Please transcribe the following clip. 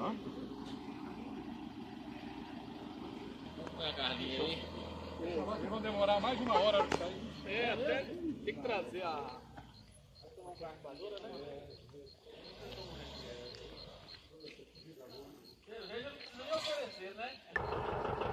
Olha a galinha aí. Eles vão demorar mais de uma hora pra sair. É, até tem que trazer a arquibadoura, né? Cerveja não precisa nem oferecer, né?